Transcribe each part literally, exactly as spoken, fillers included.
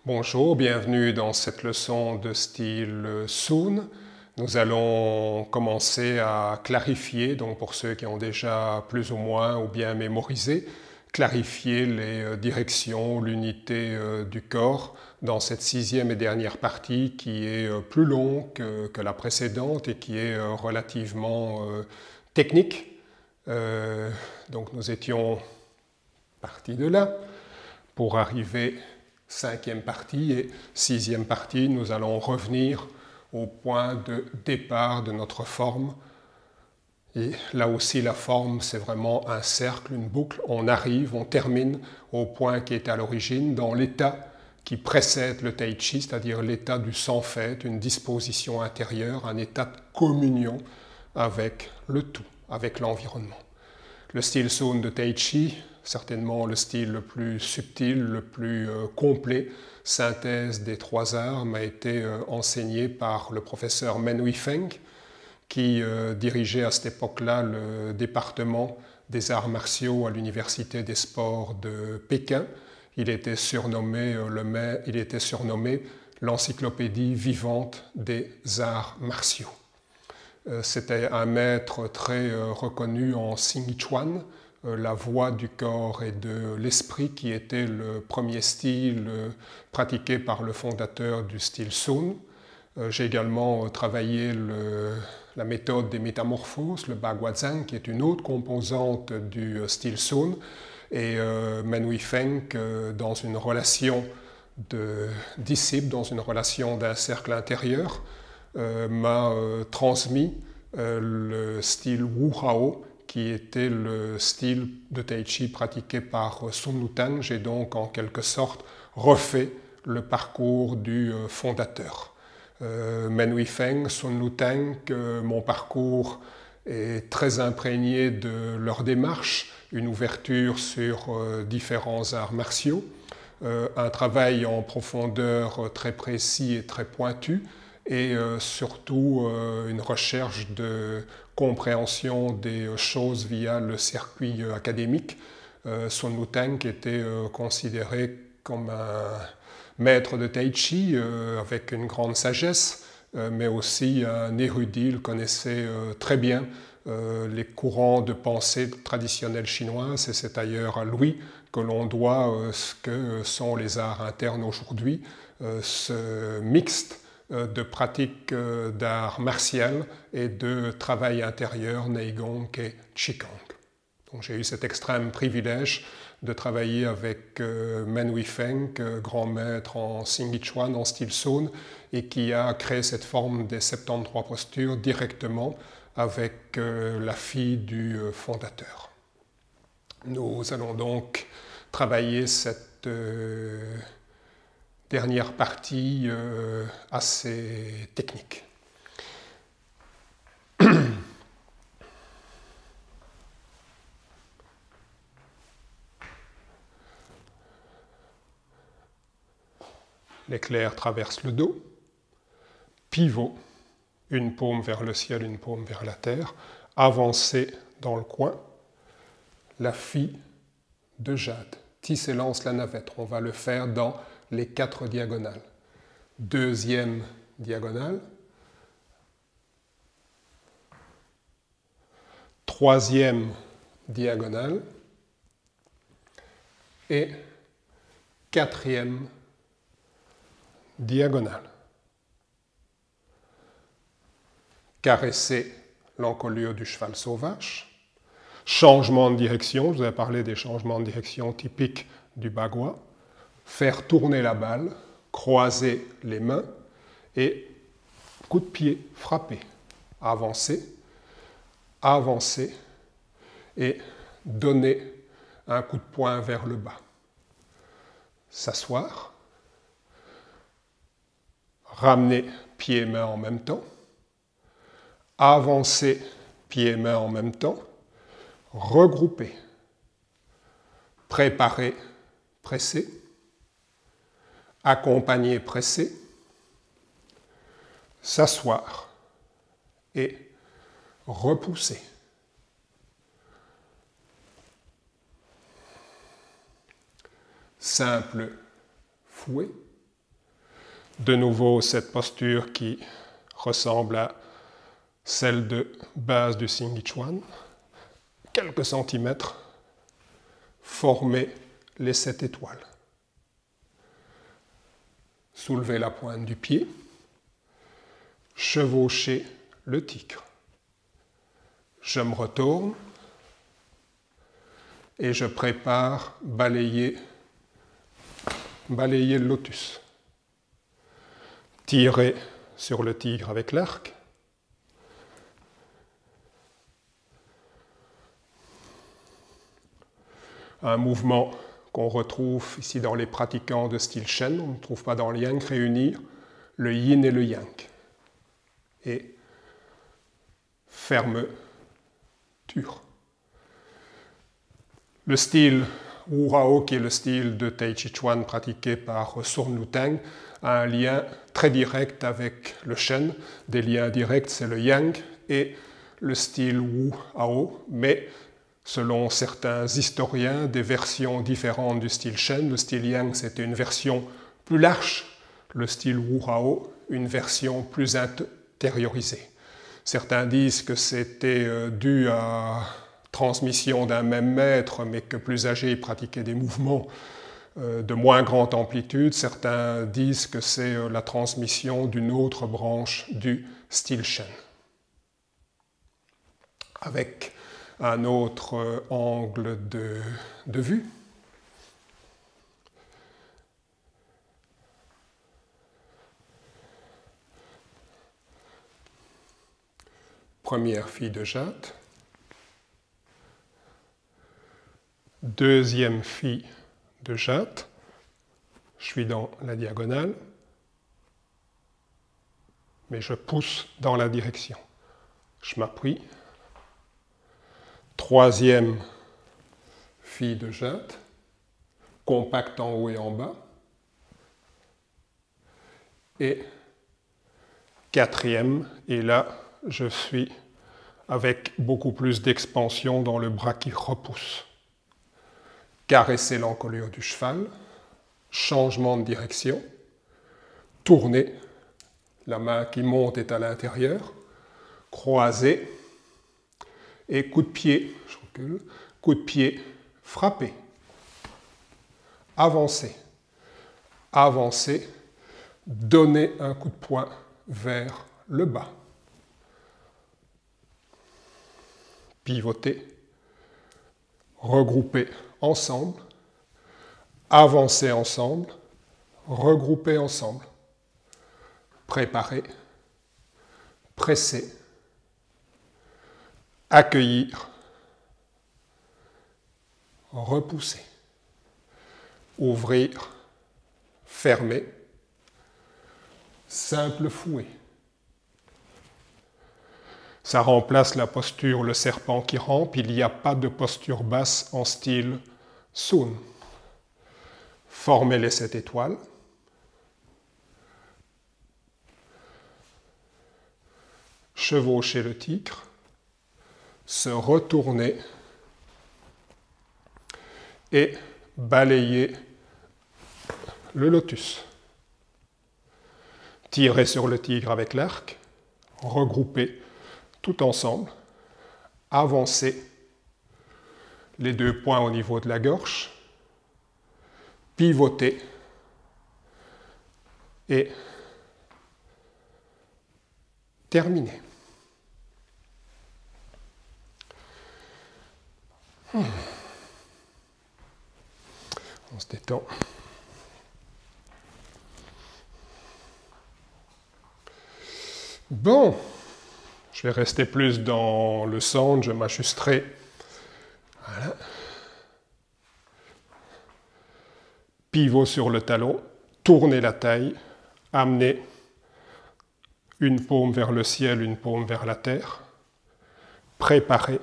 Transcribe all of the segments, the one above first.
Bonjour, bienvenue dans cette leçon de style Soon. Nous allons commencer à clarifier, donc pour ceux qui ont déjà plus ou moins ou bien mémorisé, clarifier les directions, l'unité du corps dans cette sixième et dernière partie qui est plus longue que, que la précédente et qui est relativement euh, technique. Euh, donc nous étions partis de là pour arriver cinquième partie et sixième partie, nous allons revenir au point de départ de notre forme. Et là aussi, la forme, c'est vraiment un cercle, une boucle. On arrive, on termine au point qui était à l'origine, dans l'état qui précède le Tai Chi, c'est-à-dire l'état du sans-fait, une disposition intérieure, un état de communion avec le tout, avec l'environnement. Le style Soon de Tai Chi, certainement le style le plus subtil, le plus euh, complet, synthèse des trois arts, m'a été euh, enseigné par le professeur Men Huifeng, qui euh, dirigeait à cette époque-là le département des arts martiaux à l'Université des sports de Pékin. Il était surnommé euh, le, il était surnommé l'encyclopédie vivante des arts martiaux. Euh, C'était un maître très euh, reconnu en Xing Chuan, la voie du corps et de l'esprit, qui était le premier style pratiqué par le fondateur du style Soon. J'ai également travaillé le, la méthode des métamorphoses, le Baguazhang, qui est une autre composante du style Soon. Et euh, Men Huifeng, euh, dans une relation de disciple, dans une relation d'un cercle intérieur, euh, m'a euh, transmis euh, le style Wu Hao, qui était le style de Tai Chi pratiqué par Sun Lutang. J'ai donc en quelque sorte refait le parcours du fondateur. Euh, Men Huifeng, Sun Lutang, euh, mon parcours est très imprégné de leur démarche, une ouverture sur euh, différents arts martiaux, euh, un travail en profondeur très précis et très pointu, et euh, surtout euh, une recherche de compréhension des choses via le circuit euh, académique. Euh, Sun Lutang était euh, considéré comme un maître de Tai Chi euh, avec une grande sagesse, euh, mais aussi un érudit. Il connaissait euh, très bien euh, les courants de pensée traditionnels chinoises, et c'est d'ailleurs à lui que l'on doit euh, ce que sont les arts internes aujourd'hui, euh, ce mixte de pratiques d'art martial et de travail intérieur, Neigong et Qigong. Donc j'ai eu cet extrême privilège de travailler avec euh, Men Huifeng, euh, grand maître en Xing Chuan, en style Soon, et qui a créé cette forme des soixante-treize postures directement avec euh, la fille du euh, fondateur. Nous allons donc travailler cette euh, dernière partie euh, assez technique. L'éclair traverse le dos, pivot, une paume vers le ciel, une paume vers la terre, avancer dans le coin, la fille de jade, tisse et lance la navette. On va le faire dans les quatre diagonales. Deuxième diagonale, troisième diagonale et quatrième diagonale. Caresser l'encolure du cheval sauvage. Changement de direction, je vous ai parlé des changements de direction typiques du bagua. Faire tourner la balle, croiser les mains et coup de pied, frapper, avancer, avancer et donner un coup de poing vers le bas. S'asseoir, ramener pieds et mains en même temps, avancer pieds et mains en même temps, regrouper, préparer, presser, accompagner, presser, s'asseoir et repousser. Simple fouet, De nouveau, cette posture qui ressemble à celle de base du Xingyiquan. Quelques centimètres, former les sept étoiles. Soulevez la pointe du pied, chevaucher le tigre. Je me retourne et je prépare balayer, balayer le lotus. Tirer sur le tigre avec l'arc. Un mouvement qu'on retrouve ici dans les pratiquants de style Shen, on ne trouve pas dans le Yang, réunir le Yin et le Yang. Et fermeture. Le style Wu Rao, qui est le style de Tai Chi Chuan pratiqué par Sun Lutang, a un lien très direct avec le Shen. Des liens directs, c'est le Yang et le style Wu Hao, mais selon certains historiens, des versions différentes du style Shen. Le style Yang, c'était une version plus large, le style Wu Hao, une version plus intériorisée. Certains disent que c'était dû à transmission d'un même maître, mais que plus âgé pratiquait des mouvements de moins grande amplitude. Certains disent que c'est la transmission d'une autre branche du style Shen. Avec un autre angle de, de vue. Première fille de jade. Deuxième fille de jade. Je suis dans la diagonale, mais je pousse dans la direction. Je m'appuie. Troisième fille de jade, compacte en haut et en bas. Et quatrième, et là, je suis avec beaucoup plus d'expansion dans le bras qui repousse. Caresser l'encolure du cheval, changement de direction, tourner, la main qui monte est à l'intérieur, croiser, et coup de pied, je recule, coup de pied, frapper, avancer, avancer, donner un coup de poing vers le bas, pivoter, regrouper ensemble, avancer ensemble, regrouper ensemble, préparer, presser, accueillir, repousser, ouvrir, fermer, simple fouet. Ça remplace la posture le serpent qui rampe. Il n'y a pas de posture basse en style Sun. Former les sept étoiles. Chevaucher le tigre. Se retourner et balayer le lotus. Tirer sur le tigre avec l'arc, regrouper tout ensemble, avancer les deux points au niveau de la gorge, pivoter et terminer. Hmm. On se détend. Bon, je vais rester plus dans le centre, je m'ajusterai. Voilà. Pivot sur le talon, tourner la taille, amener une paume vers le ciel, une paume vers la terre, préparer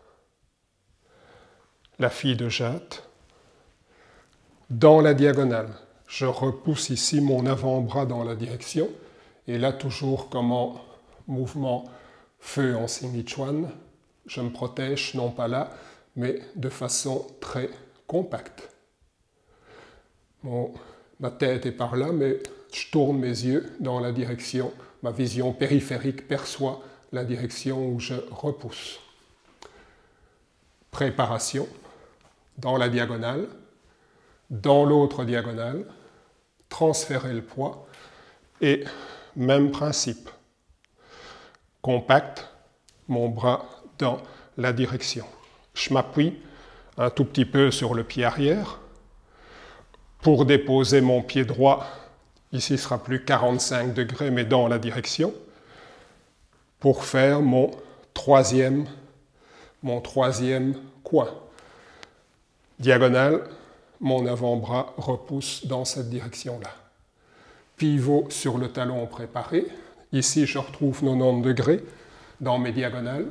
la fille de jade. Dans la diagonale, je repousse ici mon avant-bras dans la direction. Et là, toujours comme en mouvement feu en Xingyiquan, je me protège, non pas là, mais de façon très compacte. Mon ma tête est par là, mais je tourne mes yeux dans la direction, ma vision périphérique perçoit la direction où je repousse. Préparation, dans la diagonale, dans l'autre diagonale, transférer le poids, et même principe. Compacte mon bras dans la direction. Je m'appuie un tout petit peu sur le pied arrière. Pour déposer mon pied droit, ici ce sera plus quarante-cinq degrés, mais dans la direction. Pour faire mon troisième, mon troisième coin. Diagonale, mon avant-bras repousse dans cette direction-là. Pivot sur le talon préparé. Ici, je retrouve quatre-vingt-dix degrés dans mes diagonales.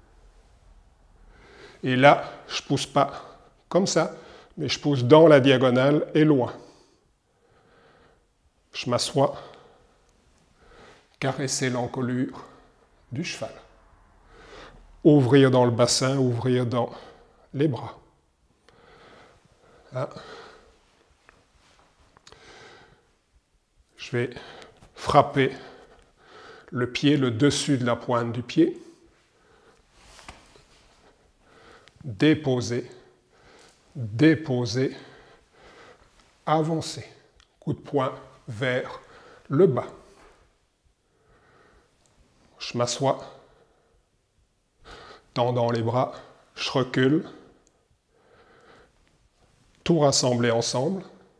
Et là, je ne pousse pas comme ça, mais je pousse dans la diagonale et loin. Je m'assois, caresser l'encolure du cheval. Ouvrir dans le bassin, ouvrir dans les bras. Là. Je vais frapper le pied, le dessus de la pointe du pied. Déposer, déposer, avancer. Coup de poing vers le bas. Je m'assois, tendant les bras, je recule. Tout rassembler ensemble.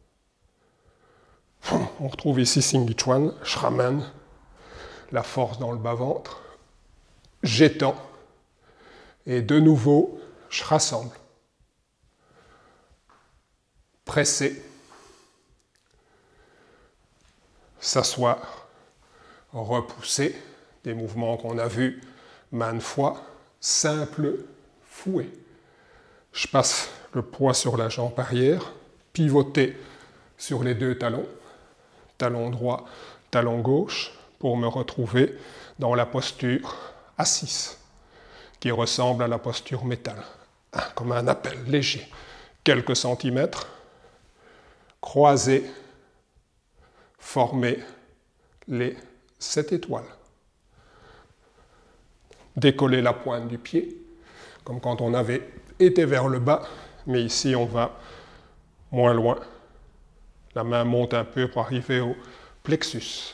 On retrouve ici Singhi Chuan, je ramène la force dans le bas-ventre, j'étends, et de nouveau, je rassemble. Presser, s'asseoir, repousser, des mouvements qu'on a vus maintes fois, simple fouet. Je passe le poids sur la jambe arrière, pivoter sur les deux talons, talon droit, talon gauche, pour me retrouver dans la posture assise, qui ressemble à la posture métal, comme un appel léger. Quelques centimètres, croiser, former les sept étoiles. Décoller la pointe du pied, comme quand on avait été vers le bas, mais ici on va moins loin. La main monte un peu pour arriver au plexus.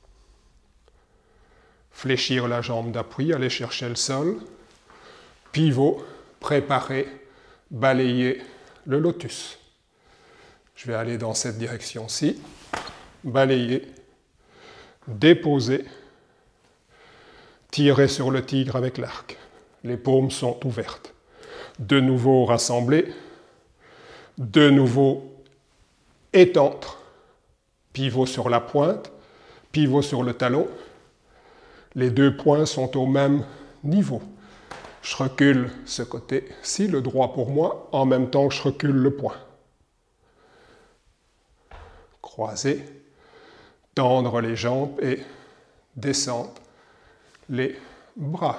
Fléchir la jambe d'appui, aller chercher le sol. Pivot, préparer, balayer le lotus. Je vais aller dans cette direction-ci. Balayer, déposer, tirer sur le tigre avec l'arc. Les paumes sont ouvertes. De nouveau rassembler. De nouveau étendre. Pivot sur la pointe. Pivot sur le talon. Les deux points sont au même niveau. Je recule ce côté-ci, le droit pour moi, en même temps que je recule le poing. Croiser, tendre les jambes et descendre les bras.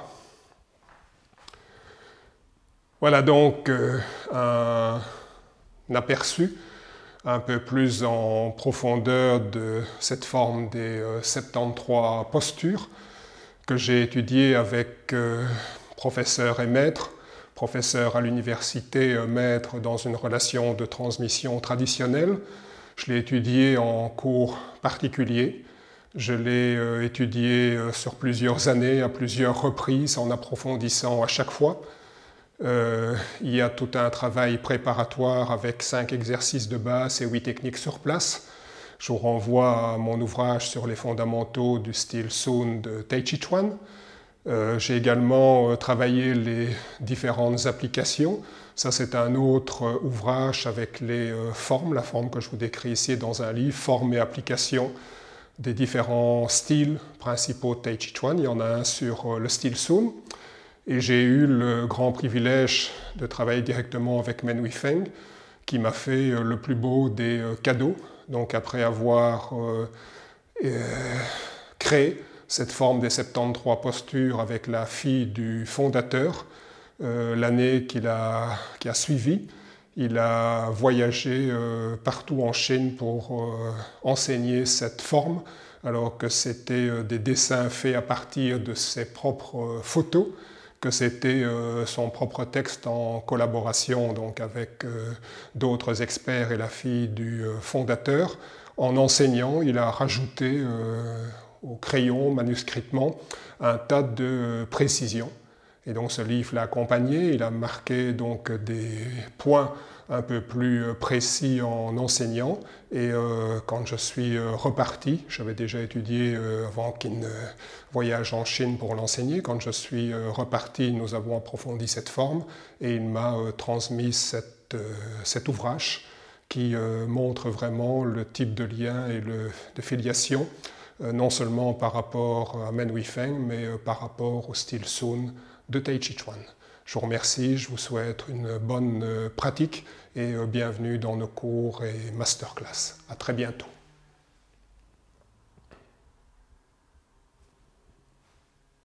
Voilà donc euh, un, un aperçu un peu plus en profondeur de cette forme des euh, soixante-treize postures que j'ai étudié avec euh, professeur et maître, professeur à l'université, euh, maître dans une relation de transmission traditionnelle. Je l'ai étudié en cours particulier. Je l'ai euh, étudié euh, sur plusieurs années, à plusieurs reprises, en approfondissant à chaque fois. Euh, il y a tout un travail préparatoire avec cinq exercices de base et huit techniques sur place. Je vous renvoie à mon ouvrage sur les fondamentaux du style Sun de Tai Chi Chuan. Euh, J'ai également euh, travaillé les différentes applications. Ça, c'est un autre euh, ouvrage avec les euh, formes, la forme que je vous décris ici dans un livre, forme et application des différents styles principaux de Tai Chi Chuan. Il y en a un sur euh, le style Sun. Et j'ai eu le grand privilège de travailler directement avec Men Wifeng, qui m'a fait euh, le plus beau des euh, cadeaux. Donc après avoir euh, euh, créé cette forme des soixante-treize postures avec la fille du fondateur, euh, l'année qu'il a, qui a suivi, Il a voyagé euh, partout en Chine pour euh, enseigner cette forme, alors que c'était euh, des dessins faits à partir de ses propres euh, photos, que c'était euh, son propre texte en collaboration donc avec euh, d'autres experts et la fille du euh, fondateur. En enseignant, il a rajouté euh, au crayon, manuscritement, un tas de précisions. Et donc ce livre l'a accompagné, il a marqué donc des points un peu plus précis en enseignant. Et euh, quand je suis reparti, j'avais déjà étudié euh, avant qu'il ne voyage en Chine pour l'enseigner, quand je suis reparti, nous avons approfondi cette forme et il m'a euh, transmis cette, euh, cet ouvrage qui euh, montre vraiment le type de lien et le, de filiation, euh, non seulement par rapport à Men Huifeng, mais euh, par rapport au style Sun de Tai Chi Chuan. Je vous remercie, je vous souhaite une bonne pratique et bienvenue dans nos cours et masterclass. À très bientôt.